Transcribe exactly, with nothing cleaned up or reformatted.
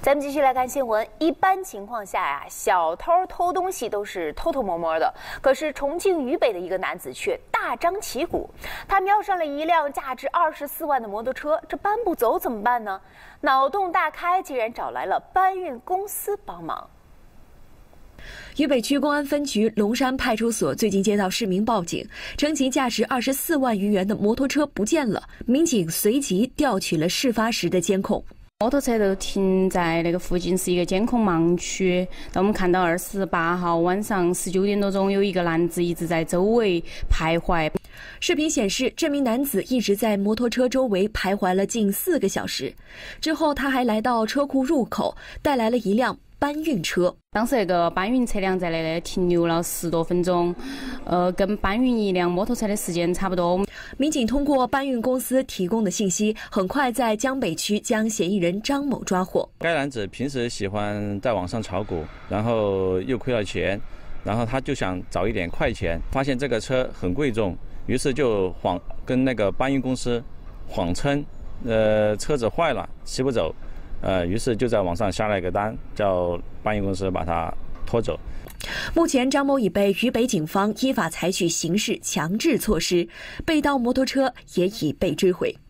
咱们继续来看新闻。一般情况下呀，小偷偷东西都是偷偷摸摸的。可是重庆渝北的一个男子却大张旗鼓，他瞄上了一辆价值二十四万的摩托车，这搬不走怎么办呢？脑洞大开，竟然找来了搬运公司帮忙。 渝北区公安分局龙山派出所最近接到市民报警，称其价值二十四万余元的摩托车不见了。民警随即调取了事发时的监控。 摩托车都停在那个附近是一个监控盲区。那我们看到二十八号晚上十九点多钟，有一个男子一直在周围徘徊。 视频显示，这名男子一直在摩托车周围徘徊了近四个小时。之后，他还来到车库入口，带来了一辆 搬运车， 当时那个搬运车辆在那里停留了十多分钟，呃，跟搬运一辆摩托车的时间差不多。 民警通过搬运公司提供的信息，很快在江北区将嫌疑人张某抓获。 该男子平时喜欢在网上炒股，然后又亏了钱，然后他就想找一点快钱，发现这个车很贵重，于是就谎跟那个搬运公司谎称，呃，车子坏了，骑不走。 呃，于是就在网上下了一个单，叫搬运公司把他拖走。 目前，张某已被渝北警方依法采取刑事强制措施，被盗摩托车也已被追回。